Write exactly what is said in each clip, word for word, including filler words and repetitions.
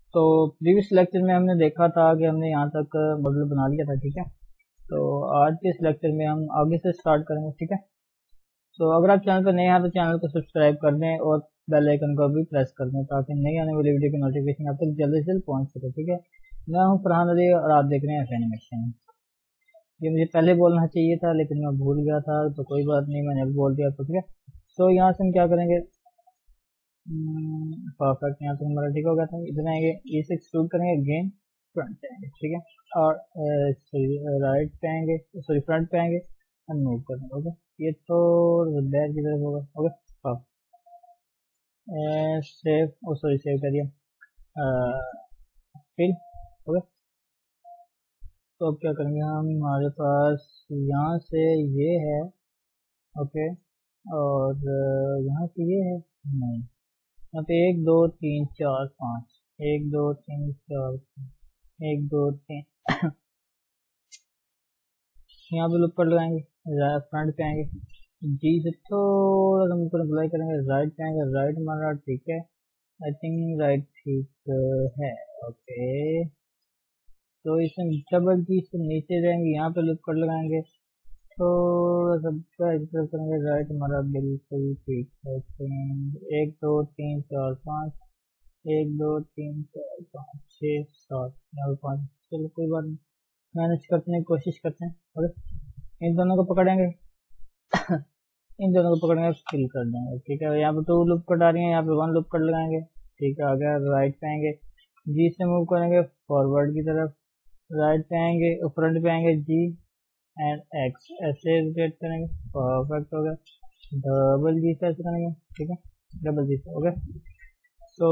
तो previous lecture में हमने देखा था कि हमने यहाँ तक मॉडल बना लिया था, ठीक है। तो आज के इस लेक्चर में हम आगे से स्टार्ट करेंगे, ठीक है। तो अगर आप चैनल पर नए हैं तो चैनल को सब्सक्राइब कर दें और बेल आइकन को भी प्रेस कर दें ताकि नई आने वाली वीडियो की नोटिफिकेशन आप तक जल्द से जल्द पहुँच सके, ठीक है। मैं हूँ फरहान अली और आप देख रहे हैं एफ एनिमेशन। ये मुझे पहले बोलना चाहिए था लेकिन मैं भूल गया था, तो कोई बात नहीं, मैंने बोल दिया तो, ठीक है। तो यहाँ से हम क्या करेंगे, परफेक्ट, यहाँ तक हमारा ठीक हो गया था। इधर आएंगे, ये से एक्सक्लूड करेंगे, अगेन फ्रंट पे आएंगे, ठीक है। और सॉरी राइट पे आएंगे, सॉरी फ्रंट पे आएंगे और मूव करेंगे, ओके। ये थोड़ा बैक की तरफ होगा, okay. Save, oh sorry save कर दिया, फिल, ओके। तो अब क्या करेंगे हम, हमारे पास यहाँ से ये है, ओके, और यहाँ से ये है, नहीं, यहाँ पे एक दो तीन चार पाँच, एक दो तीन चार एक दो तीन यहाँ पे लुक पर लगाएंगे, फ्रंट पे आएंगे, जी से थोड़ा सा मुझको अप्लाई करेंगे, राइट पे आएंगे, राइट हमारा ठीक है, आई थिंक राइट ठीक है, ओके। तो इसमें डबल जी से नीचे जाएंगे, यहाँ पे लुक पर लगाएंगे, थोड़ा सा तरफ करेंगे, राइट हमारा बिल्कुल ठीक है। एक दो तीन चार पाँच, एक दो तीन चार पाँच छः सात, यहाँ पाँच, चलो कोई बात नहीं, मैनेज करने की कोशिश करते हैं। और इन दोनों को पकड़ेंगे इन दोनों को पकड़ेंगे, फिल कर देंगे, ठीक है। यहाँ पे टू लूप कट आ रही है, यहाँ पे वन लूप कट लगाएंगे, ठीक है। आगे राइट पे आएंगे, जी से मूव करेंगे फॉरवर्ड की तरफ, राइट पे आएंगे, फ्रंट पे आएंगे, जी एंड एक्स ऐसे रोटेट करेंगे, परफेक्ट हो गया। डबल जी से ऐसे करेंगे, ठीक है, डबल जी से, ओके। सो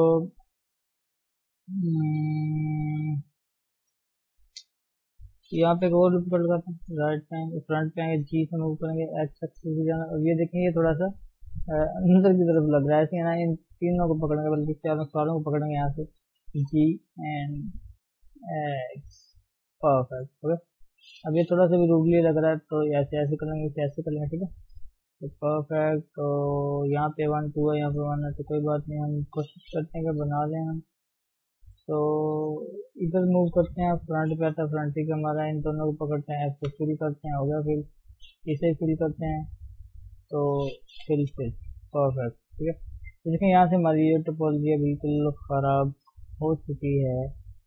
यहाँ पे एक और लूप कर लगाते हैं, राइट पे आएंगे, फ्रंट पे आएंगे, जी से मूव करेंगे, एक्स एक्सिस भी जाना। अब ये देखेंगे थोड़ा सा अंदर की तरफ लग रहा है, ऐसे ना इन तीनों को पकड़ेंगे, बल्कि चारों चारों को पकड़ेंगे यहाँ से, G and X, perfect, okay. अब ये थोड़ा सा भी रूबली लग रहा है तो ऐसे ऐसे करेंगे, ऐसे करेंगे, ठीक है। तो परफेक्ट, तो यहाँ पे वन टू है, यहाँ पे वन है, तो कोई बात नहीं, हम कोशिश करते हैं कि बना लें हम। तो इधर मूव करते हैं, फ्रंट पे आता है, फ्रंट ही हमारा, इन दोनों को पकड़ते हैं, ऐसे फिल करते हैं, हो गया फिल, इसे फिल करते हैं, तो फिल फिल, परफेक्ट, ठीक है। तो देखें यहाँ से हमारी ये टोपोलॉजी बिल्कुल ख़राब हो चुकी है,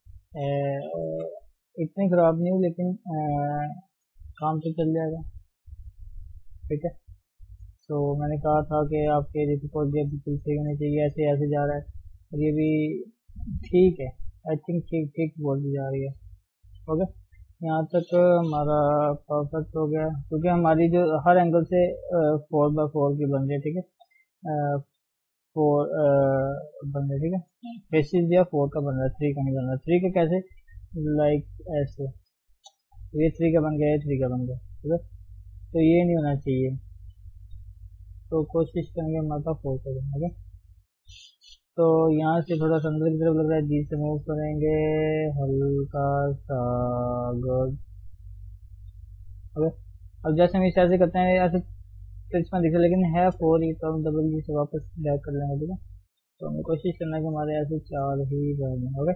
इतनी ख़राब नहीं लेकिन आ, काम तो चल जाएगा, ठीक है। तो मैंने कहा था कि आपके टोपोलॉजी बिल्कुल सही होनी चाहिए, ऐसे ऐसे जा रहा है, और ये भी ठीक है, आई थिंक ठीक ठीक बोली जा रही है, ओके। यहाँ तक हमारा परफेक्ट हो गया, क्योंकि हमारी जो हर एंगल से फोर बाय फोर की बन रही है, ठीक है, फोर बन रहा है, ठीक है। बेसिस या फोर का बन रहा है, थ्री का नहीं बन रहा। थ्री का कैसे, लाइक ऐसे, ये थ्री का बन गया, ये थ्री का बन गया, ठीक है। तो ये नहीं होना चाहिए, तो कोशिश करेंगे हमारे पास फोर का बनेगा। तो यहाँ से थोड़ा सा अंदर की तरफ लग रहा है, जी से मूव करेंगे हल्का सा, गुड, ओके। अब जैसे हम इसे ऐसे करते हैं, ऐसे इसमें दिखा लेकिन है फोर, ये तो हम डबल जी से वापस बैक कर लेंगे, ठीक है। तो हमें कोशिश करना है कि हमारे ऐसे चार ही बने, ओके,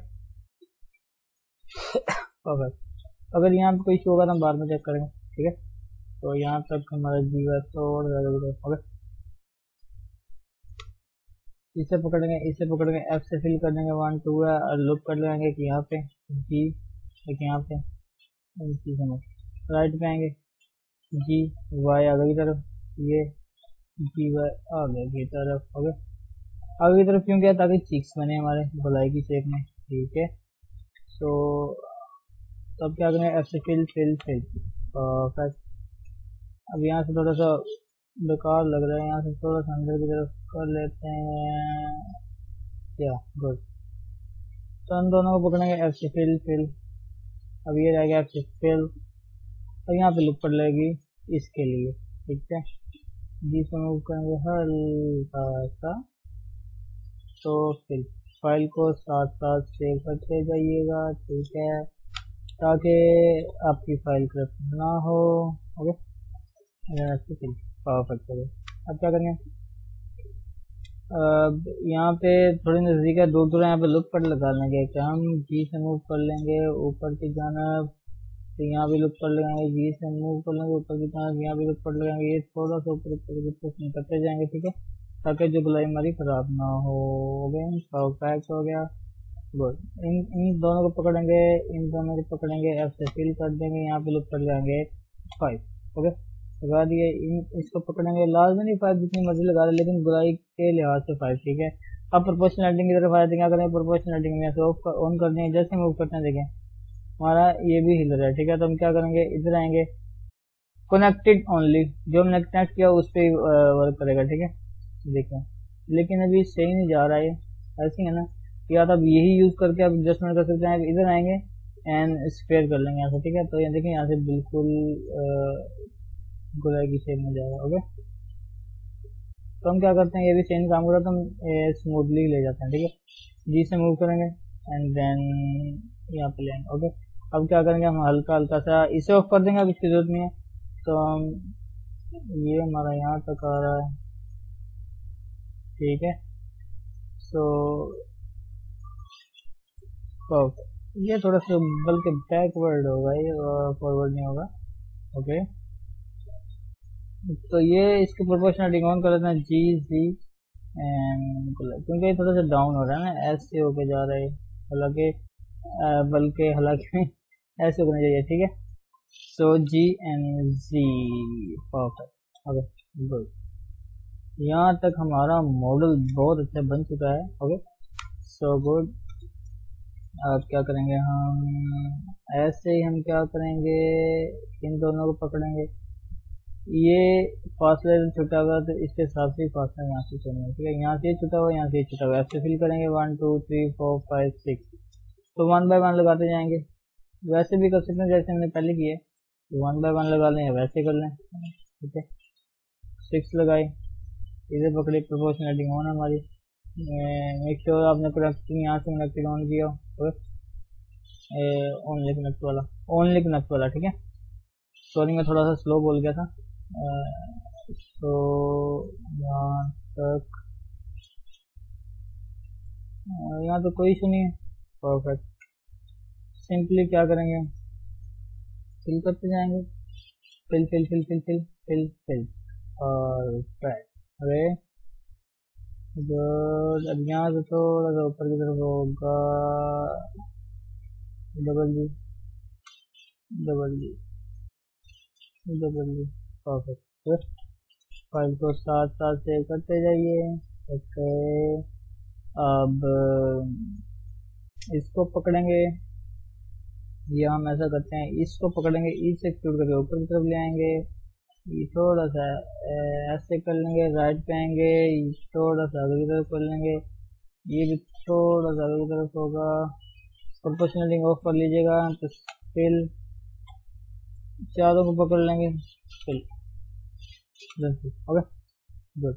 परफेक्ट। अगर यहाँ पे कोई इशू होगा तो हम बाद में चेक करेंगे, ठीक है। तो यहाँ तक हमारा जी है, तो ओके, इसे पकड़ेंगे, इसे पकड़ेंगे, एफ से फिल कर देंगे, वन टू है, और लुक कर लेंगे कि यहाँ पे जी, एक यहाँ पे जी समझ, राइट पे आएंगे, जी वाई आगे की तरफ, ये जी वाई आगे की तरफ, ओके। आगे की तरफ क्यों गया, ताकि चिक्स बने हमारे गोलाई की शेप में, ठीक है। तो तब क्या करेंगे, एफ से फिल फिल फिल, परफेक्ट। अब यहाँ से थोड़ा सा बेकार लग रहा है, यहाँ से थोड़ा सा अंदर की तरफ कर लेते हैं, क्या, गुड। तो हम दोनों को पकड़ेंगे, एफ से फिल फिल, अब ये रहेगा एफ से फिल, और यहाँ पे लुक पर लगेगी इसके लिए, ठीक है। जी से मूव करेंगे हल्का सा, तो फिर फाइल को साथ साथ सेव करते जाइएगा, ठीक है, ताकि आपकी फाइल करप्ट ना हो, ओके। परफेक्ट है। अब क्या करेंगे, यहाँ पे थोड़ी नजदीक है, दूर दूर यहाँ पे लुक पर लगा लेंगे कि हम जी से मूव कर लेंगे ऊपर की जानब, तो यहाँ भी लुक पर लगाएंगे, जी से मूव कर लेंगे ऊपर की जानब, यहाँ भी लुक पर लगाएंगे, ये थोड़ा सा ऊपर ऊपर करते जाएंगे, ठीक है, ताकि जो गुलाई हमारी खराब ना हो। गए परफेक्ट हो गया, गुड। इन इन दोनों को पकड़ेंगे, इन दोनों को पकड़ेंगे, एफ से फिल कर देंगे, यहाँ पे लुक पर लगाएंगे फाइव, ओके लगा दिए। इन इसको पकड़ेंगे, लाजमी नहीं फाइव जितनी मर्जी लगा रहे, लेकिन गुलाई के लिहाज से फाइव, ठीक है। अब प्रोपोर्शनल एडिंग की तरफ आए तो क्या करेंगे, प्रोपोर्शनल एडिंग में ऑन कर देंगे, जैसे मूव करते हैं देखें हमारा ये भी हिलर है, ठीक है। तो हम क्या करेंगे, इधर आएंगे, कनेक्टेड ओनली, जो हमने कनेक्ट किया उस पर वर्क करेगा, ठीक है। देखें लेकिन अभी सही नहीं जा रहा है, ऐसे है ना, या तो अब यही यूज करके आप एडजस्टमेंट कर सकते हैं। इधर आएंगे एंड स्क्वायर कर लेंगे यहाँ से, ठीक है। तो ये देखें यहाँ से बिल्कुल गोलाई की शेप में जाएगा, ओके। तो हम क्या करते हैं, ये भी सेम काम कर रहा है, तो हम स्मूथली ले जाते हैं, ठीक है। जी से मूव करेंगे एंड देन यहाँ पे लेंगे, ओके। अब क्या करेंगे, हम हल्का हल्का सा इसे ऑफ कर देंगे, अब इसकी जरूरत नहीं है। तो हम ये हमारा यहाँ तक आ रहा है, ठीक है। सो ये थोड़ा सा बल्कि बैकवर्ड होगा, ये फॉरवर्ड नहीं होगा, ओके। तो ये इसके प्रोपोर्शनल ऑन कर लेते हैं, जी सी एंड क्योंकि ये थोड़ा सा डाउन हो रहा है ना, ऐसे होके जा रहा है, हालांकि बल्कि हालांकि ऐसे होना चाहिए, ठीक है। So G and G, perfect, okay good. यहाँ तक हमारा मॉडल बहुत अच्छा बन चुका है, ओके सो गुड। अब क्या करेंगे हम, ऐसे ही हम क्या करेंगे, इन दोनों को पकड़ेंगे, ये फासला छुटा हुआ तो इसके हिसाब से फासला यहाँ से चलना है, ठीक है। यहाँ से छुटा हुआ, यहाँ से छुटा हुआ, ऐसे फिल करेंगे one two three four five six, तो वन बाय वन लगाते जाएंगे। वैसे भी कर सकते हैं जैसे हमने पहले किए, तो वन बाय वन लगा लें या वैसे कर लें, ठीक है। सिक्स लगाए, इधर पकड़े, प्रोपोर्शनलिटी ऑन हमारी, मेक श्योर आपने कनेक्टिंग यहाँ से कनेक्टेड ऑन किया, ओनली कनेक्ट वाला, ओनली कनेक्ट वाला, ठीक है। सॉरी मैं थोड़ा सा स्लो बोल गया था। तो यहाँ तक, यहाँ तो कोई इशू नहीं है, परफेक्ट। सिंपली क्या करेंगे, फिल करते जाएंगे, fill fill fill fill fill fill fill और अरे गुड। अब यहाँ से थोड़ा सा ऊपर की तरफ होगा, double G double G double G, perfect. File को साथ साथ सेव करते जाइए, ओके। अब इसको पकड़ेंगे, या हम ऐसा करते हैं, इसको पकड़ेंगे, ई से एक्सक्लूड करके ऊपर की तरफ ले आएंगे, ये थोड़ा सा ऐसे कर लेंगे, राइट पे आएंगे, थोड़ा सा आगे की तरफ कर लेंगे, ये भी थोड़ा सा आगे की तरफ होगा। प्रोपोर्शनलिटी ऑफ कर लीजिएगा, तो फिल चारों को पकड़ लेंगे, फिल, ओके गुड।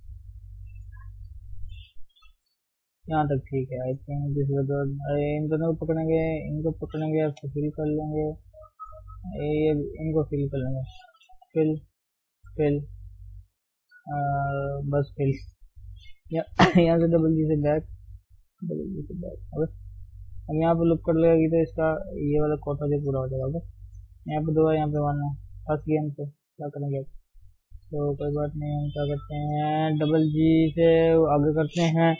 यहाँ तक ठीक है, I think this is good. इन दोनों को पकड़ेंगे, इनको पकड़ेंगे, आपको फिल कर लेंगे, ये इनको फिल कर लेंगे, फिल फिल आ, बस फिल, यहाँ से डबल जी से बैक, डबल जी से बैक, ओके। अब यहाँ पे लुक कर लगेगी तो इसका ये वाला कोटा जो पूरा हो जाएगा, ओके। यहाँ पे दो है, यहाँ पे वन है, फर्स्ट गेम से क्या करेंगे, तो कोई बात नहीं, हम क्या करते हैं, डबल जी से आगे करते हैं,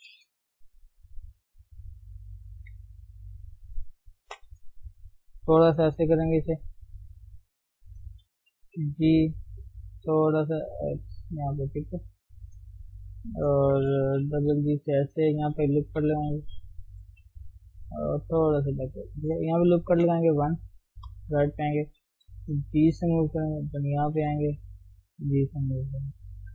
थोड़ा सा ऐसे करेंगे इसे, जी थोड़ा सा यहाँ पे, ठीक है। और डबल जी से ऐसे यहाँ पे लुक कर लगाएंगे, और थोड़ा सा बैक, यहाँ पे लुक कर लगाएंगे, वन राइट पे आएंगे, जी से मूव करेंगे, तो यहाँ पे आएंगे, जी से मूव करेंगे,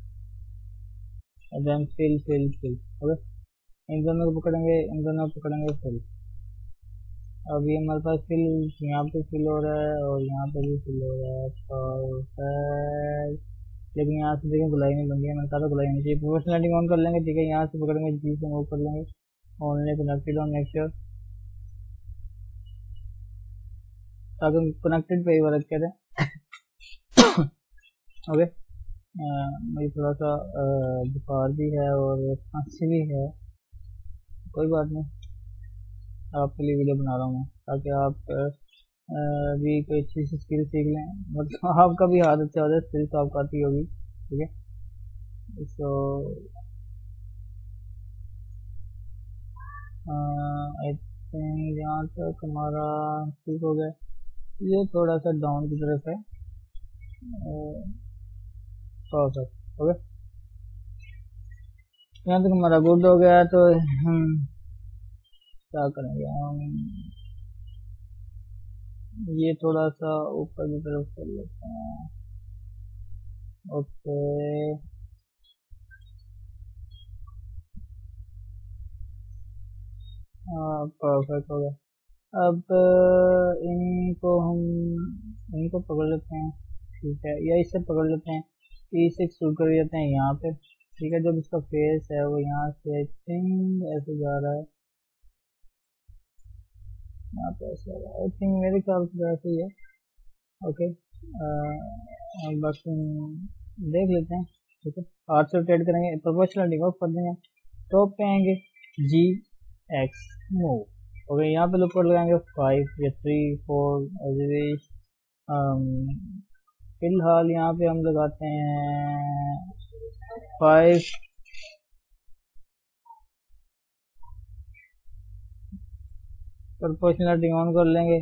और then fill fill fill, okay. इन दोनों को पकड़ेंगे, इन दोनों को पकड़ेंगे, फिल। अब ये हमारे पास फिल यहाँ पे फिल हो रहा है और यहाँ पे भी फिल हो रहा है, परफेक्ट। लेकिन यहाँ से देखें गुलाई नहीं बन गया, मैंने कहा गुलाई नहीं चाहिए। प्रोपोर्शनलिटी ऑन कर लेंगे, ठीक है। यहाँ से पकड़ेंगे, जी से मूव कर लेंगे, only connected on, make sure, ताकि कनेक्टेड पे ही वर्क करें, ओके। मुझे थोड़ा सा बुखार भी है और खांसी भी है। कोई बात नहीं, आपके लिए वीडियो बना रहा हूँ ताकि आप आ, भी कोई अच्छी सी स्किल सीख लें। मतलब आपका भी हाथ अच्छा हो जाए, स्किल तो आपको आती होगी। ठीक है, सो आई थिंक यहाँ तक हमारा ठीक हो गया। ये थोड़ा सा डाउन की तरफ है। ओके, यहाँ तक हमारा गुड हो गया। तो हम क्या करेंगे, हम ये थोड़ा सा ऊपर की तरफ कर लेते हैं। ओके, हाँ परफेक्ट हो गया। अब इनको हम इनको पकड़ लेते हैं। ठीक है, या इससे पकड़ लेते हैं, इसे शुरू कर देते हैं यहाँ पे। ठीक है, जब इसका फेस है वो यहाँ से आई थिंक ऐसे जा रहा है, यहाँ पे ऐसे आ रहा है। आई थिंक मेरे ख्याल से ऐसे ही है। ओके, बाकी देख लेते हैं। ठीक है, आठ से रोटेट करेंगे, प्रोपोर्शनल ऑफ कर देंगे, टॉप पे आएंगे, जी एक्स मूव। ओके, यहाँ पे लूप लगाएंगे फाइव या थ्री फोर एज फिलहाल यहाँ पे हम लगाते हैं फाइव। प्रोपोर्शनलिटी ऑन कर लेंगे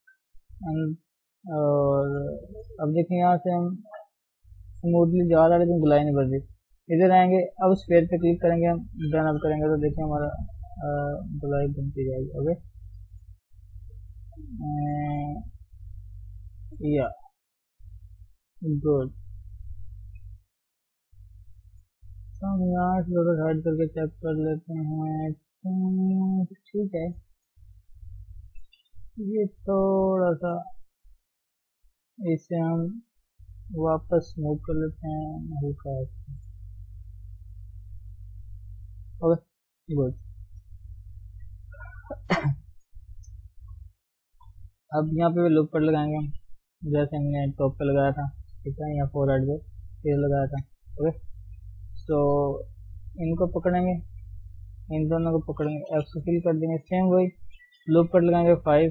और अब देखिए यहाँ से हम स्मूथली जा रहा है लेकिन गुलाई नहीं बढ़ रही। इधर आएंगे, अब स्फीयर पे क्लिक करेंगे, हम डन अप करेंगे तो देखिए हमारा गुलाई बनती जाएगी। ओके, या गुड। तो हम यहाँ से थोड़ा हाइड करके चेक कर लेते हैं। ठीक है, ये थोड़ा सा इसे हम वापस मूव कर लेते हैं हल्का। Okay good. अब यहाँ पे लूप पर लगाएंगे हम, जैसे हमने टॉप पे लगाया था। ठीक है, यहाँ फोर हेड पे फिर लगाया था। ओके, तो इनको पकड़ेंगे, इन दोनों को पकड़ेंगे, एफ से फिल कर देंगे, सेम वही लूप पर लगाएंगे फाइव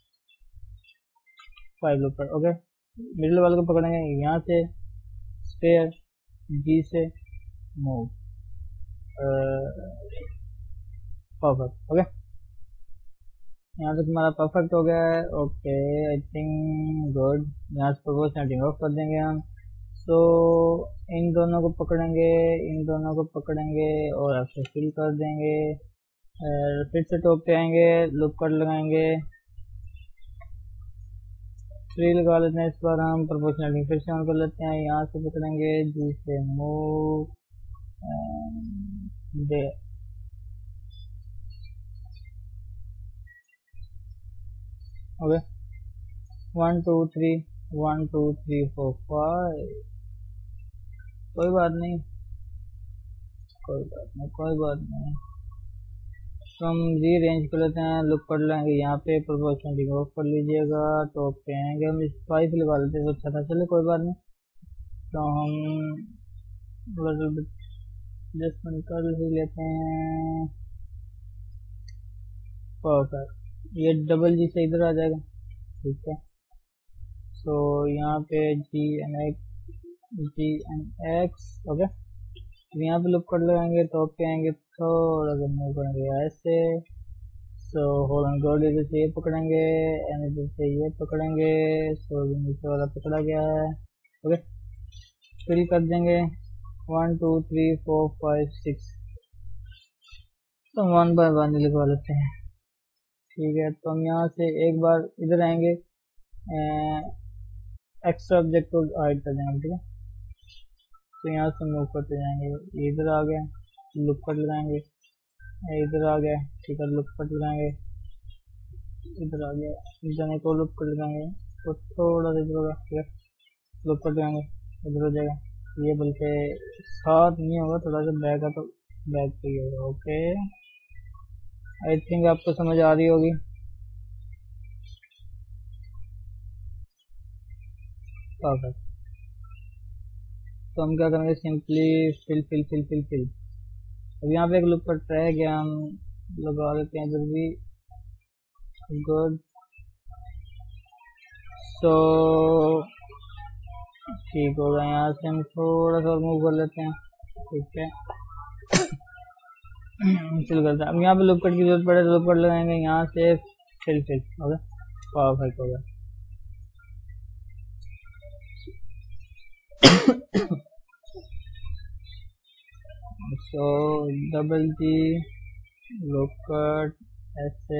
फाइव लूप पर। ओके, मिडिल वाले को पकड़ेंगे, यहाँ से स्पेयर जी से मूव, परफेक्ट। ओके, यहाँ तक हमारा परफेक्ट हो गया है। Okay, I think good. यहाँ से प्रोपोर्शनलिटी ऑफ कर देंगे हम। सो so, इन दोनों को पकड़ेंगे, इन दोनों को पकड़ेंगे और ऐसे फिल कर देंगे। फिर से टॉप पे आएंगे, लूप कट लगाएंगे, थ्री लगा लेते हैं। इस बार हम प्रोपोर्शनलिटी फिर से ऑन कर लेते हैं, यहाँ से पकड़ेंगे, जी से मूव दे। Okay, one two three one two three four five. कोई बात नहीं, कोई बात नहीं, कोई बात नहीं। तो हम रीअरेंज कर लेते हैं, लुक कर लेंगे, यहाँ पे प्रोपोर्शनलिटी ऑफ कर लीजिएगा, टॉप पे आएंगे, हम इस फाइव लगा लेते हैं तो अच्छा था। चले कोई बात नहीं, तो हम एडजस्टमेंट कर ही लेते हैं। परफेक्ट, ये डबल जी से इधर आ जाएगा। ठीक है, तो यहाँ पे G N X G N X. Okay, यहाँ पे लुक कर लगाएंगे, टॉप पे आएंगे, थोड़ा सा मूव करेंगे ऐसे। सो होल एंड गोल्ड इधर से ये पकड़ेंगे, एंड इधर से ये पकड़ेंगे। सो नीचे वाला पकड़ा गया है। ओके, फिल कर देंगे, one two three four five six. तो वन बाय वन लिखवा लेते हैं। ठीक है, तो हम यहाँ से एक बार इधर आएंगे, एक्स्ट्रा ऑब्जेक्ट को हाइड कर देंगे। ठीक है, तो यहाँ से मूव करते जाएंगे, इधर आ गए, लुक कट लगाएंगे, इधर आ गए। ठीक है, लुक कट लगाएंगे, इधर आ गया, इधर को लुक कट लगाएंगे, तो थोड़ा सा इधर होगा। ठीक है, लुक कट लगाएंगे, इधर हो जाएगा। ये बल्कि साथ नहीं होगा, थोड़ा सा बैक है तो बैक पे ही होगा। ओके, आई थिंक आपको समझ आ रही होगी। परफेक्ट, तो हम क्या करेंगे, simply fill fill fill fill fill. अब यहाँ पे एक लुक पर ट्राई गया, हम लगा लेते हैं इधर भी। गुड, सो ठीक होगा। यहाँ से हम थोड़ा सा मूव कर लेते हैं, ठीक है। फिल करते हैं। अब यहाँ पे लुक कट की जरूरत पड़े तो लुक कट लगाएंगे, यहाँ से फिल फिल हो गया, परफेक्ट हो गया। So double G loop cut ऐसे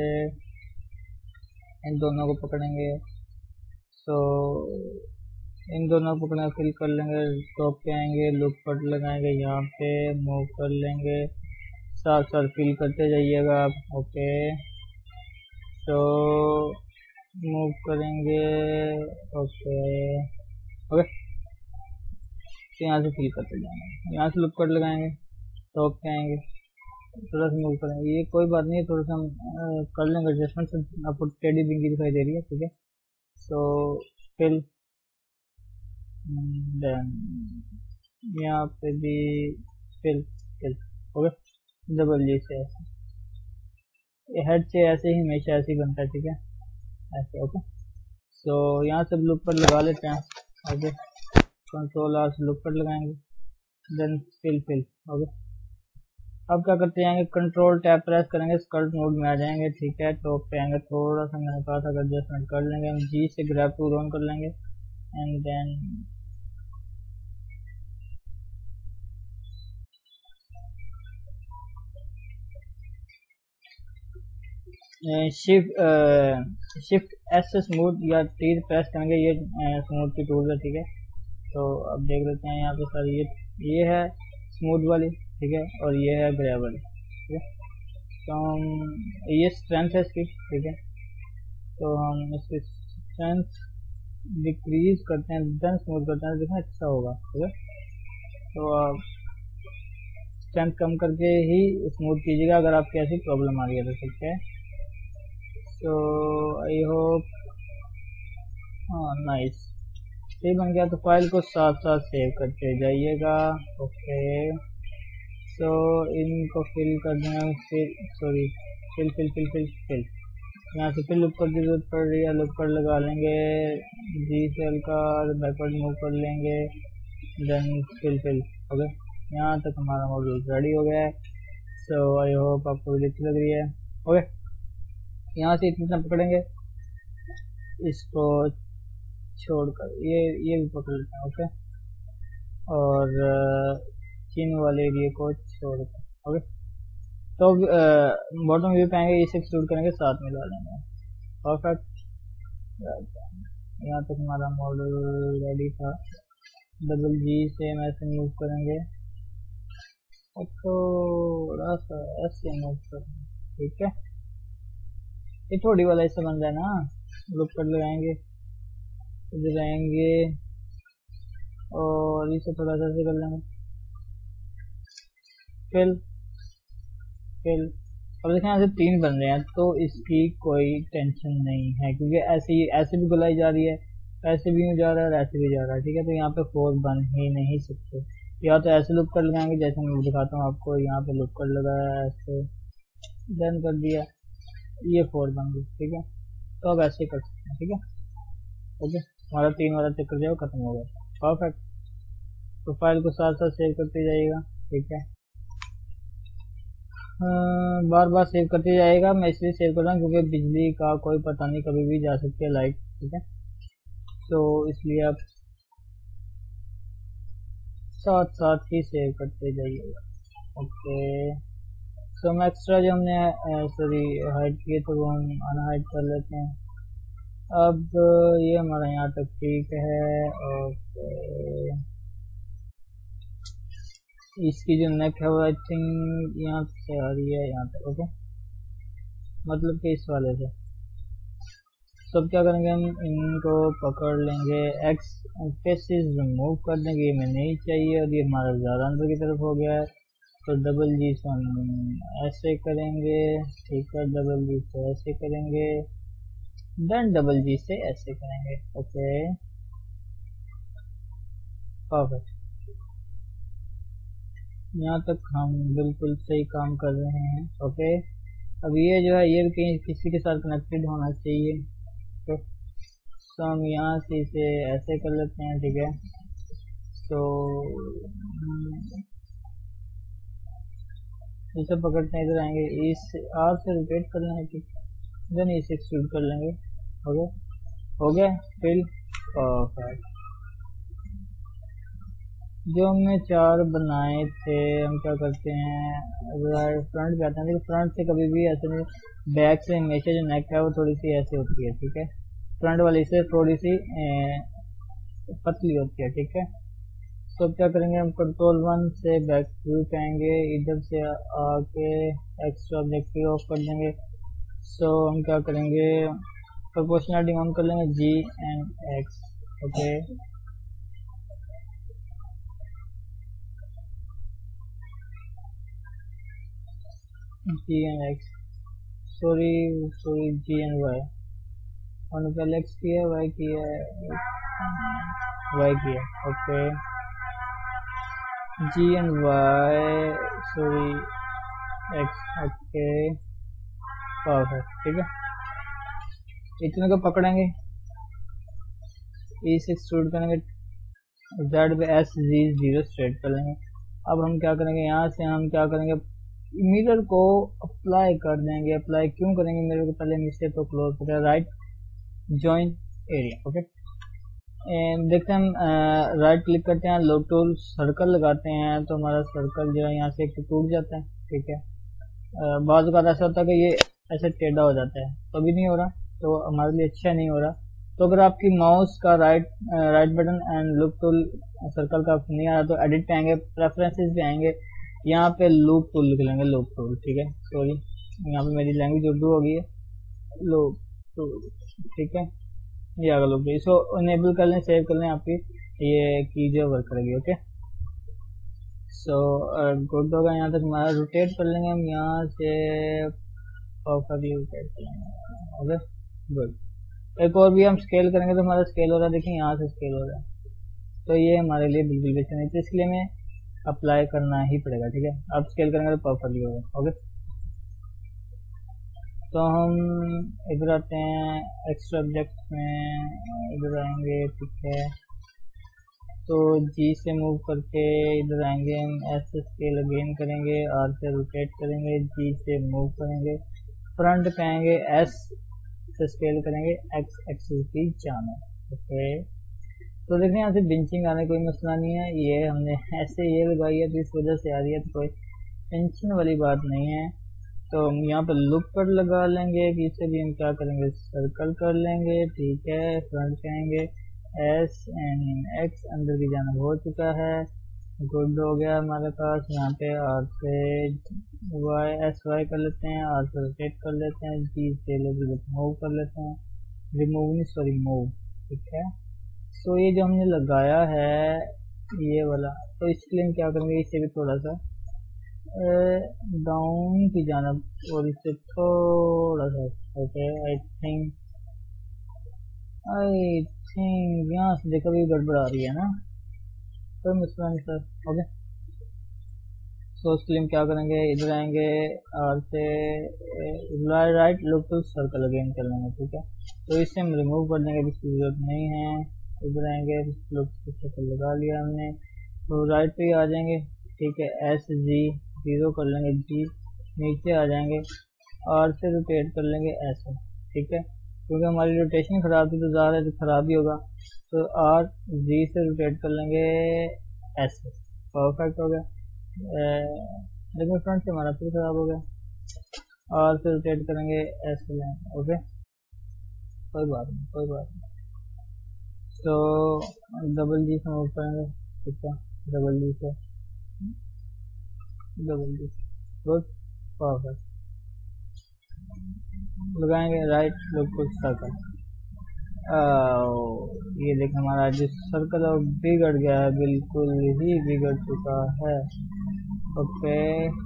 इन दोनों को पकड़ेंगे। सो इन दोनों को पकड़े फिल कर लेंगे, टॉप पे आएंगे, लुक कट लगाएंगे, यहाँ पे मूव कर लेंगे, साथ साथ फिल करते जाइएगा आप। ओके, तो मूव करेंगे। ओके ओके, तो यहाँ से फिल करते जाएंगे, यहाँ से लुक कट लगाएंगे, टॉप पे आएंगे, थोड़ा सा मूव करेंगे। ये कोई बात नहीं है, थोड़ा सा हम कर लेंगे एडजस्टमेंट। आपको टेडी बिंगी दिखाई दे रही है, ठीक है। सो फिल, देन यहाँ पे भी fill fill okay, double G से ऐसे, हेड से ऐसे ही हमेशा ऐसे ही बनता है, ठीक है, ऐसे। ओके, सो यहाँ से लुक पर लगा लेते हैं। ओके, कंट्रोल आर से लुक पर लगाएंगे, देन फिल फिल। ओके, अब क्या करते जाएंगे, कंट्रोल टैब प्रेस करेंगे, स्कर्ट मोड में आ जाएंगे, ठीक है। टॉप पे आएंगे, थोड़ा सा मैंने कहा था एडजस्टमेंट कर लेंगे, हम जी से ग्रैब टूल ऑन कर लेंगे, and then shift shift S से स्मूथ या तीर प्रेस करेंगे, ये स्मूथ की टूल है, ठीक है। तो अब देख लेते हैं यहाँ पे सर, ये ये है स्मूथ वाली, ठीक है, और ये है ग्रे वाली, ठीक है। तो हम ये स्ट्रेंथ है इसकी, ठीक है, तो हम इसकी स्ट्रेंथ डिक्रीज करते हैं, देन स्मूथ करते हैं, देखना अच्छा होगा, ठीक है। तो आप स्ट्रेंथ कम करके ही स्मूथ कीजिएगा अगर आपकी ऐसी प्रॉब्लम आ रही है तो, ठीक है। तो आई होप, हाँ नाइस, सही बन गया। तो फाइल को साथ साथ सेव करते जाइएगा। ओके, सो इनको फिल कर देना, फिर sorry fill fill fill fill fill यहाँ से फिर लुक कर की जरूरत पड़ रही है, लुक कर लगा लेंगे, जी सेल का बैकवर्ड मूव कर लेंगे, देन फिल फिल। ओके, यहाँ तक हमारा मॉडल रेडी हो गया है। सो आई होप आपको वीडियो अच्छी लग रही है। ओके, यहाँ से इतना पकड़ेंगे, इसको छोड़कर ये ये भी पकड़ लेते हैं। ओके, और चिन्ह वाले एरिया को छोड़कर। ओके, तो बॉटम व्यू पे आएंगे, इसे एक्सट्रूड करेंगे, साथ में ला लेंगे, परफेक्ट। यहाँ तक हमारा मॉडल रेडी था। डबल जी से हम ऐसे मूव करेंगे और थोड़ा सा ऐसे मूव करेंगे, ठीक है। ये थोड़ी वाला ऐसा बन जाए ना, लुक कर लगाएंगे, इधर आएंगे और इसे थोड़ा सा ऐसे कर लेंगे, फिल फिल। अब देखें यहाँ से तीन बन रहे हैं, तो इसकी कोई टेंशन नहीं है, क्योंकि ऐसे ही ऐसे भी गुलाई जा रही है, ऐसे भी जा रहा है और ऐसे भी जा रहा है, ठीक है। तो यहाँ पे फोर बन ही नहीं सकते, या तो ऐसे लुक कर लगाएंगे जैसे मैं दिखाता हूँ आपको। यहाँ पे लुक कर लगाया, ऐसे डन कर दिया, ये फोर बन गई, ठीक है। तो अब ऐसे कर सकते हैं, ठीक है। ओके, हमारा तीन वाला चक्कर जो है खत्म हो गया, परफेक्ट। तो फाइल को साथ साथ सेव करते जाइएगा, ठीक है। बार बार सेव करते जाएगा, मैं इसलिए सेव कर रहा हूँ क्योंकि बिजली का कोई पता नहीं, कभी भी जा सकती है लाइट, ठीक है। तो इसलिए आप साथ साथ ही सेव करते जाइएगा। ओके, सो हम एक्स्ट्रा जो हमने सॉरी हाइड किए तो वो हम अनहाइड कर लेते हैं। अब ये हमारा यहाँ तक ठीक है। ओके, इसकी जो नेक है वो आई थिंक यहाँ से आ रही है, यहाँ तक। ओके, मतलब कि इस वाले से। सब क्या करेंगे, हम इनको पकड़ लेंगे, एक्स फेसेस रिमूव कर देंगे, ये हमें नहीं चाहिए, और ये हमारा ज़्यादा अंदर की तरफ हो गया है। तो डबल जी से हम ऐसे करेंगे, ठीक है, डबल जी से ऐसे करेंगे, देन डबल जी से ऐसे करेंगे। Okay, perfect. यहाँ तक हम बिल्कुल सही काम कर रहे हैं। ओके, अब ये जो है ये भी कहीं किसी के साथ कनेक्टेड होना चाहिए। तो सो हम यहाँ से इसे ऐसे कर लेते हैं, ठीक है। सो इसे पकड़ते हैं, इधर आएंगे, इस आर से रोटेट कर लेंगे, ठीक, देन इसे एक्सट्रूड कर लेंगे। हो गया, हो गया फिल परफेक्ट। जो हमने चार बनाए थे, हम क्या करते हैं, फ्रंट पे आते हैं। देखो फ्रंट से कभी भी ऐसे नहीं, बैक से हमेशा जो नेक है वो थोड़ी सी ऐसे होती है, ठीक है। फ्रंट वाली से थोड़ी सी पतली होती है, ठीक है। तो क्या करेंगे, हम कंट्रोल वन से बैक व्यू पे आएंगे, इधर से आके एक्स्ट्रा ऑब्जेक्टिव ऑफ कर देंगे। सो हम क्या करेंगे, प्रोपोर्शनलिटी ऑन कर लेंगे, G and X. Okay, G and X, sorry sorry G and Y. और पहले एक्स किया, वाई किया, वाई किया। Okay, G and Y, sorry X. Okay perfect, ठीक है। इतने को पकड़ेंगे, ई से एक्सट्रूड करेंगे, जेड पे एस जी जीरो स्ट्रेट कर लेंगे। अब हम क्या करेंगे, यहाँ से हम क्या करेंगे, मिरर को अप्लाई कर देंगे। अप्लाई क्यों करेंगे मिरर को, पहले नीचे तो क्लोज करें, राइट जॉइन एरिया। ओके, देखते हैं हम राइट क्लिक करते हैं, लो टूल सर्कल लगाते हैं, तो हमारा सर्कल जो है यहाँ से एक टूट जाता है, ठीक है। बाज़ का ऐसा होता है कि ये ऐसे टेढ़ा हो जाता है, तो अभी नहीं हो रहा, तो हमारे लिए अच्छा नहीं हो रहा। तो अगर आपकी माउस का right right button and loop tool circle का नहीं आ रहा, तो एडिट पे आएंगे, प्रेफरेंसेस पे आएंगे, यहाँ पे लूप टूल लिख लेंगे, लूप टूल, ठीक है। सॉरी, यहाँ पे मेरी लैंग्वेज उर्दू हो गई है, लूप टूल, ठीक है। ये आगे लूप, इसको इनेबल कर लें, सेव कर लें, आपकी ये की जो वर्क करेगी। ओके, सो गुड होगा, यहाँ तक हमारा रोटेट कर लेंगे हम, यहाँ से परफेक्टली रोटेट कर लेंगे। ओके गुड, एक और भी हम स्केल करेंगे तो हमारा स्केल हो रहा है, देखिए यहाँ से स्केल हो रहा है, तो ये हमारे लिए बिल्कुल भी अच्छा नहीं, तो इसके लिए हमें अप्लाई करना ही पड़ेगा, ठीक है। अब स्केल करेंगे तो परफेक्टली होगा। ओके, तो हम इधर आते हैं, एक्स्ट्रा ऑब्जेक्ट में इधर आएंगे, ठीक है। तो जी से मूव करके इधर आएंगे, हम एस से स्केल अगेन करेंगे, आर से रोटेट करेंगे, जी से मूव करेंगे, फ्रंट पे आएंगे, एस से स्केल करेंगे, एक्स एक्सिस की जाना। ओके, तो देखिए यहाँ से बिंचिंग आने कोई मसला नहीं है, ये हमने ऐसे ये लगाई है तो इस वजह से आ रही है, तो कोई टेंशन वाली बात नहीं है। तो हम यहाँ पर लुक पर लगा लेंगे कि इससे भी हम क्या करेंगे, सर्कल कर लेंगे, ठीक है। फ्रंट पे आएंगे, एस एंड एक्स अंदर की जाना हो चुका है, गुड हो गया हमारे पास। यहाँ पे आर से वाई एस वाई कर लेते हैं, आर से रोटेट कर लेते हैं, जी से मूव कर लेते हैं, रिमूव नहीं सॉरी मूव, ठीक है। सो ये जो हमने लगाया है ये वाला, तो इसके लिए हम क्या करेंगे, इसे भी थोड़ा सा डाउन की जाना और इससे थोड़ा सा। Okay, I think I think यहाँ से देखो भी गड़बड़ आ रही है ना, कोई मसला नहीं सर। ओके, तो उसके लिए हम क्या करेंगे, इधर आएंगे और से right loop to circle again कर लेंगे, ठीक है। तो इससे हम रिमूव कर देंगे, इसकी जरूरत नहीं है। इधर आएंगे, लुक टू सर्कल लगा लिया हमने, तो राइट पे आ जाएंगे, ठीक है। एस जी जीरो कर लेंगे, जी नीचे आ जाएंगे, आर से रोटेट कर लेंगे ऐसे, ठीक है। क्योंकि हमारी रोटेशन खराब थी तो ज़्यादा तो खराब ही होगा, तो आर जी से रोटेट कर लेंगे ऐसे, परफेक्ट हो गया। लेकिन फ्रंट से हमारा फिर खराब हो गया, आर से रोटेट करेंगे ऐसे लेंगे। ओके, कोई बात नहीं कोई बात नहीं। तो डबल जी से मूव करेंगे, ठीक है, डबल जी से डबल जी, गुड परफेक्ट, लगाएंगे राइट लुक सर्कल। ये देख हमारा जो सर्कल है बिगड़ गया है, बिल्कुल ही बिगड़ चुका है। ओके,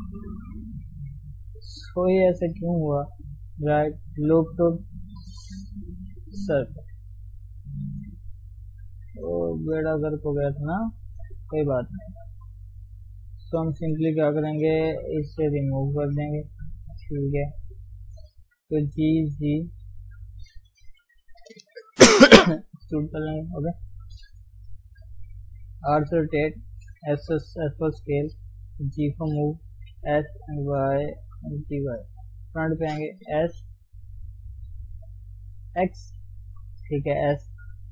सो ये ऐसे क्यों हुआ, राइट लुक टू सर्कल, तो बेड़ा गर्क हो गया था ना, कोई बात नहीं। तो हम सिंपली क्या करेंगे, इससे रिमूव कर देंगे, ठीक है। तो जी जी शूट कर लेंगे, ओके। आर से rotate, S S for scale, G for move, S and Y and G Y. Front पे आएंगे एस एक्स, ठीक है, एस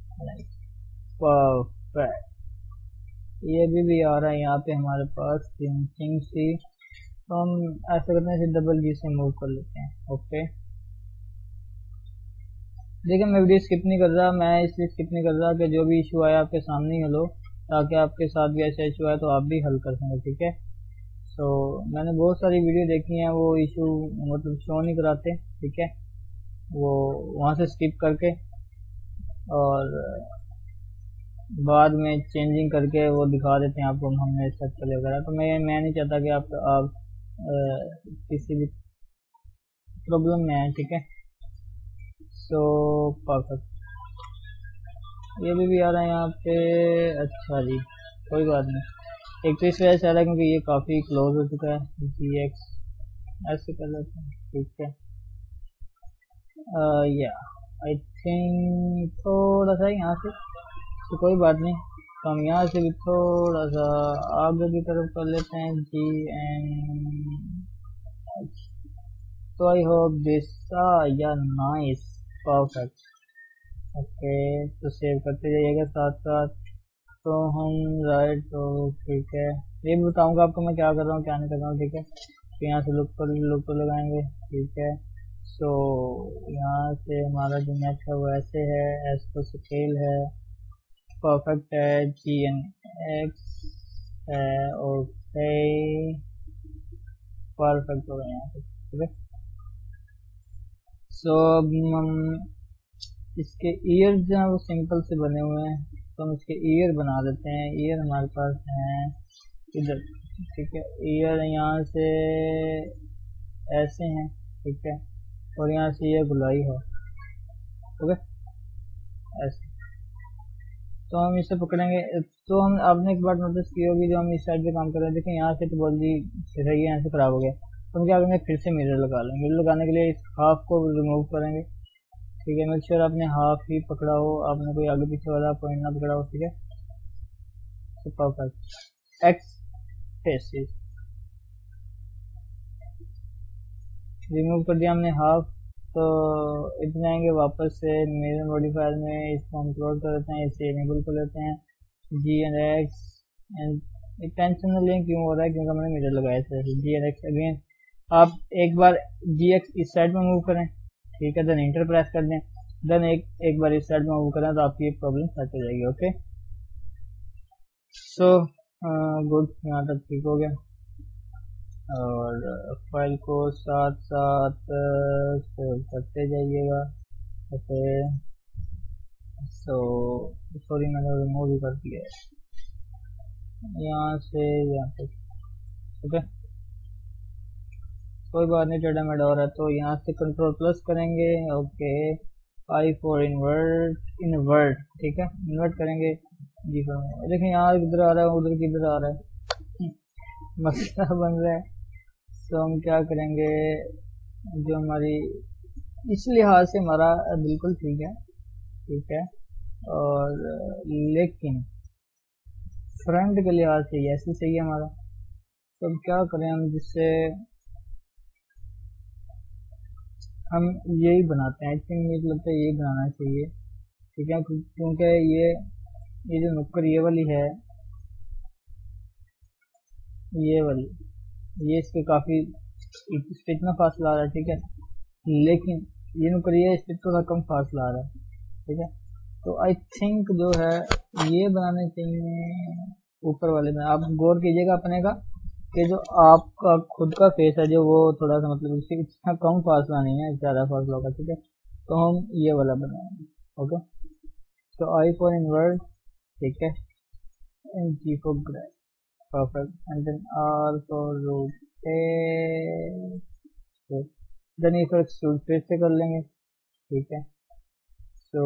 परफेक्ट। ये भी भी आ रहा है यहाँ पे हमारे पास थिंकिंग सी, तो हम ऐसा करते हैं डबल जी से मूव कर लेते हैं, ओके। देखिए मैं वीडियो स्किप नहीं कर रहा, मैं इसलिए स्किप नहीं कर रहा कि जो भी इशू आया आपके सामने ही हलो, ताकि आपके साथ भी ऐसा इशू आया तो आप भी हल कर सकें, ठीक है। सो so, मैंने बहुत सारी वीडियो देखी हैं, वो इशू मतलब शो नहीं कराते, ठीक है, वो वहाँ से स्किप करके और बाद में चेंजिंग करके वो दिखा देते हैं आपको हमने सर्च कर वगैरह। तो मैं मैं नहीं चाहता कि आप आप आ, किसी भी प्रॉब्लम में आए, ठीक है। सो परफेक्ट, ये भी भी आ रहा है यहाँ पे, अच्छा जी कोई बात नहीं। एक तो इस वजह से आ रहा है क्योंकि ये काफ़ी क्लोज हो चुका है, जी एक्स ऐसे कर लेते हैं, ठीक है। या आई थिंक थोड़ा सा यहाँ से, तो कोई बात नहीं, तो हम यहाँ से भी थोड़ा सा आगे की तरफ कर लेते हैं, जी एन। तो आई होप दिस या नाइस परफेक्ट, ओके। तो सेव करते जाइएगा साथ साथ। तो हम राइट, तो ठीक है, ये भी बताऊंगा आपको मैं क्या कर रहा हूँ क्या नहीं कर रहा हूँ, ठीक है। तो यहाँ से लुक पर लुक पर लगाएंगे, ठीक है। सो यहाँ से हमारा जो नेट है वो ऐसे है, एस को स्केल है, परफेक्ट है, जी एन एक्स है, ओके परफेक्ट हो गया यहाँ पे, ठीक है। सो अब हम इसके ईयर जो है वो सिंपल से बने हुए हैं, तो हम इसके ईयर बना देते हैं। ईयर हमारे पास हैं इधर, ठीक है। ईयर यहाँ से ऐसे हैं, ठीक है, और यहाँ से ये गुलाई है, ओके ऐसे। तो हम इसे पकड़ेंगे, तो हम आपने एक बार नोटिस की होगी, जो हम इस साइड पे काम कर रहे हैं, देखिए यहाँ से टोपोलॉजी सही है, यहाँ से खराब हो गया, तो हम क्या करेंगे, फिर से मिरर लगा लेंगे। मिरर लगाने के लिए इस हाफ को रिमूव करेंगे, ठीक है। मेक श्योर आपने हाफ ही पकड़ा हो, आपने कोई आगे पीछे वाला पॉइंट ना पकड़ा हो, ठीक है। तो परफेक्ट, एक्स फेसेस रिमूव कर दिया हमने हाफ। तो इतने आएंगे वापस से मिरर मॉडिफायर में, इसको हम क्लोज कर देते हैं, इसे इनेबल कर लेते हैं, G and X and tension न लें क्यों हो रहा है, क्योंकि हमने मिरर लगाया था। जी एंड एक्स अगेन आप एक बार जी एक्स इस साइड में मूव करें, ठीक है, देन इंटर प्रेस कर दें, देन एक एक बार इस साइड में मूव करें, तो आपकी प्रॉब्लम सेट हो जाएगी, ओके। सो गुड, यहाँ तक ठीक हो गया। और फाइल को साथ साथ सेव करते जाइएगा, ओके। सो सॉरी मैंने रिमूव भी कर दिया है यहाँ से यहाँ तक, ओके कोई बात नहीं, टेढ़ा मेढ़ा हो रहा है। तो यहाँ से कंट्रोल प्लस करेंगे, okay. I for invert, invert ठीक है, इन्वर्ट करेंगे जी फॉर। देखिए यहाँ किधर आ रहा है, उधर किधर आ रहा है, मसला बन रहा है। तो हम क्या करेंगे, जो हमारी इस लिहाज से हमारा बिल्कुल ठीक है, ठीक है, और लेकिन फ्रंट के लिहाज से ऐसे सही है हमारा। तो हम क्या करें, हम जिससे हम यही बनाते हैं, आई थिंक मुझे लगता है यही बनाना चाहिए, ठीक है, क्योंकि ये ये जो नुक्कड़ ये वाली है, ये वाली, ये इसके काफ़ी इस पे इतना फासला आ रहा है, ठीक है, लेकिन ये नुक्कड़ ये इस पे थोड़ा कम फासला आ रहा है, ठीक है। तो आई थिंक जो है ये बनाने चाहिए ऊपर वाले में। आप गौर कीजिएगा अपने का कि जो आपका खुद का फेस है जो वो थोड़ा सा मतलब उससे इतना कम फासला नहीं है, ज़्यादा फासला होगा, ठीक है। तो हम ये वाला बनाएंगे, ओके। तो आई फॉर इन्वर्ट, ठीक है, and G for grab, perfect, and then R for rotate, then ये फिर एक्सट्रूड फिर से कर लेंगे, ठीक है। तो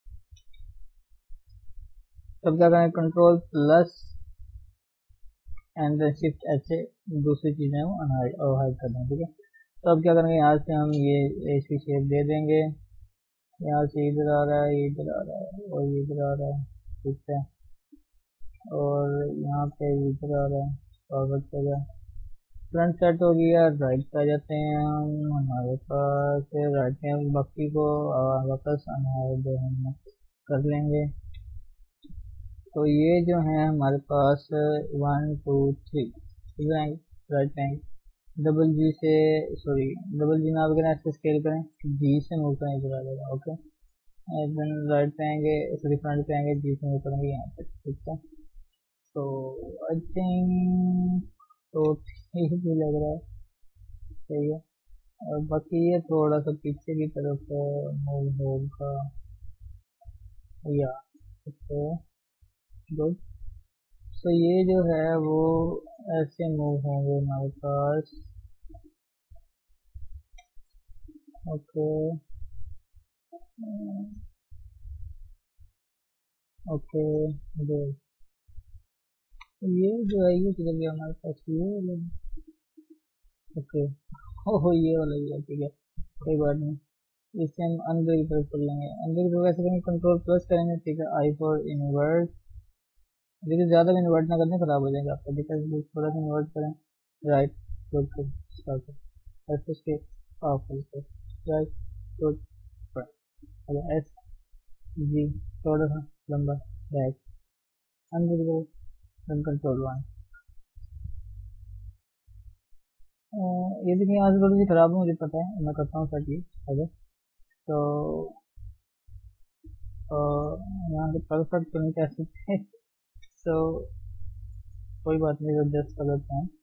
तब क्या करें, कंट्रोल प्लस एंड शिफ्ट ऐसे दूसरी चीज़ें वो हाइड कर दें, ठीक है। तो अब क्या करेंगे, यहाँ से हम ये इसकी शेप दे देंगे, यहाँ से इधर आ रहा है, इधर आ रहा है और इधर आ रहा है, ठीक है, और यहाँ पे इधर आ रहा है, फॉरवर्ड कर रहा है। फ्रंट सेट हो गया, राइट पे आ जाते हैं हम, हमारे पास राइट में बाकी को वापस अनहाइड हम कर लेंगे। तो ये जो है हमारे पास वन टू थ्री इधर आएंगे, राइट पे आएंगे, डबल जी से सॉरी डबल जी ना वगैरह ऐसे स्केल करें, जी से मूव करें, इधर आ जाएगा, ओके। देन राइट पे आएंगे, सॉरी फ्रंट पे आएंगे, जी से मूव करेंगे यहाँ पे, ठीक है। तो आई थिंक तो ठीक भी लग रहा है, सही है। और बाकी ये थोड़ा सा पीछे की तरफ मूव होगा, या तो गुड। तो ये जो है वो ऐसे मूव होंगे हमारे पास, ओके ओके गुड। ये जो है ये चल गया हमारे पास, ये वाला, ओके ओहो ये वाला गया, ठीक है, कोई बात नहीं। इसे हम अंदर की तरफ कर लेंगे, अंदर की तरफ ऐसे करेंगे, कंट्रोल प्लस करेंगे, ठीक है, आई फॉर इन्वर्ट। देखिए ज़्यादा भी इन्वर्ट ना करने, खराब हो जाएगा आपका, ठीक है, थोड़ा सा इन्वर्ट करें, राइट गुड गुड स्टार्ट ऐसे इसके ऑफ करके, right good front, S G थोड़ा सा लंबा बैक, अंदर की तरफ कंट्रोल वन। ये देखिए यहाँ से थोड़ी सी खराब है, मुझे पता है, मैं करता हूँ सर ये अगर तो यहाँ से परफेक्ट तो नहीं कह सकते, तो कोई बात नहीं, एडजस्ट कर लेते हैं।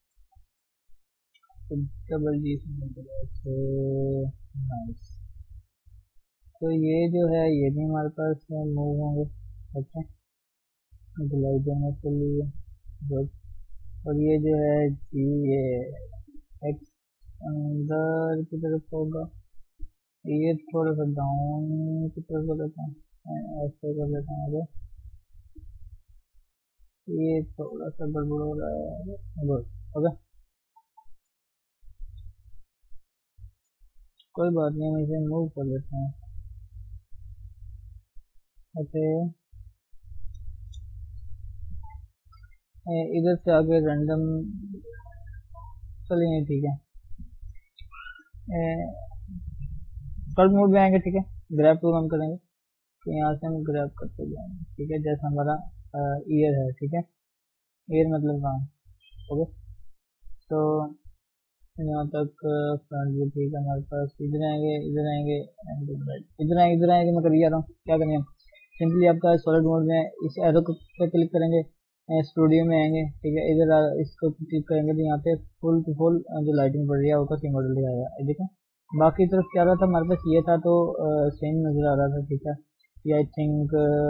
तो डबल जी से नाइस। तो ये जो है ये भी हमारे पास मूव होंगे, अच्छा दिलाई देने के लिए गुड। और ये जो है जी ये एक्स अंदर की तरफ होगा, ये थोड़ा सा डाउन की तरफ कर देते हैं, ऐसे कर देते हैं आगे, ये थोड़ा सा गड़बड़ हो रहा है, गुड ओके कोई बात नहीं, हम इसे मूव कर देते हैं, ओके इधर से आगे रैंडम चलिए, ठीक है, कर्व मोड में आएंगे, ठीक है, ग्रैब टूल हम करेंगे, तो यहाँ से हम ग्रैब करते जाएंगे, ठीक है, जैसा हमारा ईयर है, ठीक है, ईयर मतलब काम, ओके। तो यहाँ तक फ्रंट भी ठीक है हमारे पास, इधर आएंगे इधर आएंगे इधर आएंगे इधर आएंगे मैं कर रहा हूँ, क्या करेंगे हम सिंपली आपका सॉलिड मोड में इस एरो पे क्लिक करेंगे, स्टूडियो में आएंगे, ठीक है, इधर इसको क्लिक करेंगे तो यहाँ पे फुल टू फुल जो लाइटिंग पड़ रही है उसका सी मॉडल दिखाएगा, देखो बाकी तरफ क्या रहा था हमारे पास, ये था तो सेम नज़र आ रहा था, ठीक है, ये आई थिंक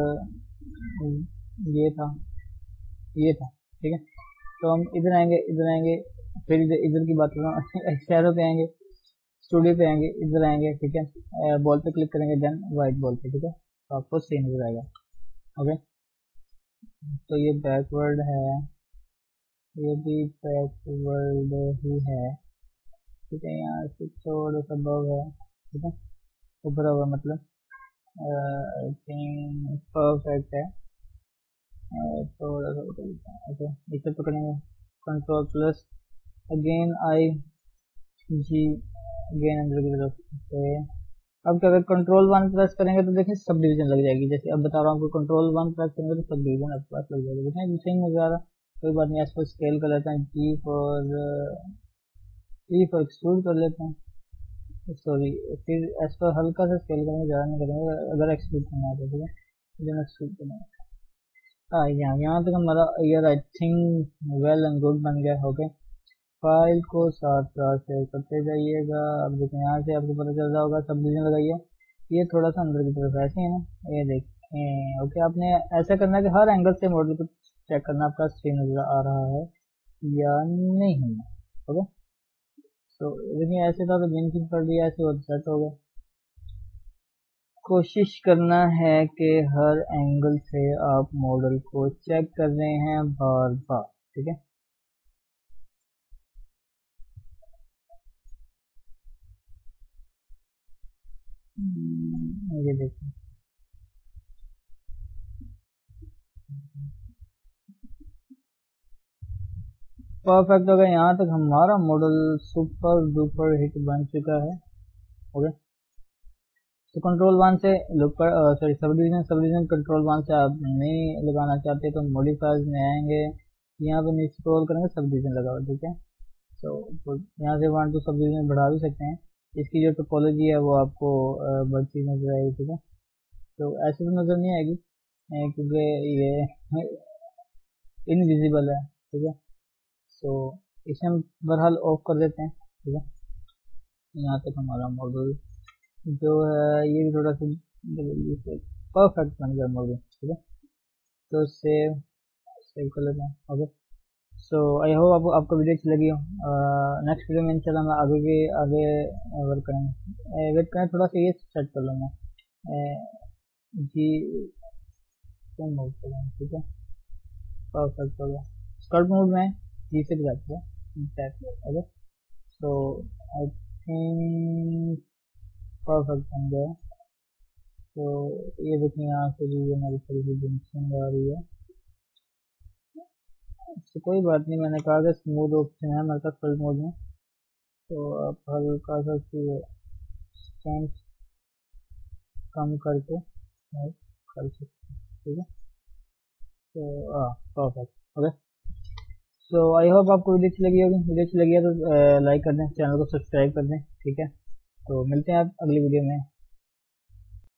ये था ये था ठीक है। तो हम इधर आएंगे इधर आएंगे फिर इधर इधर की बात कर रहा हूँ शहरों पे आएंगे, स्टूडियो पे आएंगे, इधर आएंगे, ठीक है, बॉल पे क्लिक करेंगे, देन वाइट बॉल पे, ठीक है, तो आपको सही नजर आएगा, ओके। तो ये बैकवर्ड है, ये भी बैकवर्ड ही है, ठीक है, यहाँ से थोड़ा सा बग है, ठीक है, ऊपर हुआ मतलब आई थिंक परफेक्ट है, थोड़ा सा ओके, इसे पकड़ेंगे, control plus again I G again अंदर की तरफ से। अब क्या अगर कंट्रोल वन प्रेस करेंगे तो देखें सब डिवीजन लग जाएगी, जैसे अब बता रहा हूँ आपको, कंट्रोल वन प्रेस करेंगे तो सब डिवीजन आपके पास लग जाएगी, देखें जिसे ही नजर आ रहा, कोई बात नहीं, इसको स्केल कर लेते हैं, G for E for extrude कर लेते हैं, सॉरी फिर इसको हल्का सा स्केल करेंगे, ज़्यादा नहीं करेंगे, अगर एक्सट्रूड करना है तो, ठीक है, जब एक्सट्रूड करना है हाँ यहाँ यहाँ तक हमारा ear I think well and good बन गया, ओके। फाइल को साथ साथ सेव करते जाइएगा, अब देखिए यहाँ से आपको पता चल रहा होगा सब डिवीजन लगाइए, ये थोड़ा सा अंदर की तरफ ऐसे है ना, ये देखें, ओके, आपने ऐसा करना है कि हर एंगल से मॉडल को चेक करना आपका स्क्रीन नजर आ रहा है या नहीं, ओके। तो देखिए ऐसे था तो बिन की पड़ रही है, ऐसे और सेट हो गया, कोशिश करना है कि हर एंगल से आप मॉडल को चेक कर रहे हैं बार बार, ठीक है, ये देखिए परफेक्ट हो गया। यहाँ तक हमारा मॉडल सुपर डुपर हिट बन चुका है। ओके, तो कंट्रोल वन से लुक पर sorry subdivision subdivision control one से आप नहीं लगाना चाहते तो मॉडिफायर्स में आएंगे, यहाँ पे नीचे स्क्रॉल करेंगे सब डिवीजन लगाओ। ठीक है, तो यहाँ से वन टू सब डिवीजन बढ़ा भी सकते हैं। इसकी जो टोपोलॉजी है वो आपको बढ़ती नजर आएगी। ठीक है, तो ऐसे तो नजर नहीं आएगी क्योंकि ये इनविजिबल है। ठीक है, तो इसे हम बहरहाल ऑफ कर देते हैं। ठीक है, यहाँ तक हमारा मॉडल जो है ये भी थोड़ा सा परफेक्ट बन गया मॉडल। ठीक है, तो सेव सेव कर लेते हैं। ओके, सो आई होप आपको आपको वीडियो अच्छी लगी हो। नेक्स्ट वीडियो में इंशाल्लाह मैं आगे के आगे वर्क करेंगे। वेट करें थोड़ा सा, ये सेट कर लूँ मैं जी मोड करें। ठीक है, परफेक्ट हो गया। स्कर्ट मोड में जी से भी जाते हैं। Okay, so I think perfect बन गया। तो ये देखिए यहाँ से भी ये मेरी थोड़ी सी जंक्शन आ रही है। तो कोई बात नहीं, मैंने कहा था स्मूथ ऑप्शन है मेरे पास फुल मोड में, तो आप हल्का सा स्टैंड कम करके कर सकते हैं। ठीक है, तो हाँ perfect. Okay, so I hope आपको वीडियो अच्छी लगी होगी। वीडियो अच्छी लगी है तो लाइक कर दें, चैनल को सब्सक्राइब कर दें। ठीक है, तो मिलते हैं आप अगली वीडियो में।